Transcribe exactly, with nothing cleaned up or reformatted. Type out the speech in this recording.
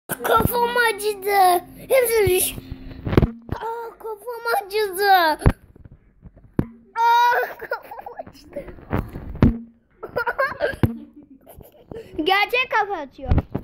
Kafam acıdı. Hepsi düş. Aa, kafam acıdı. Aa, kafam acıdı. Gerçek kafa atıyor.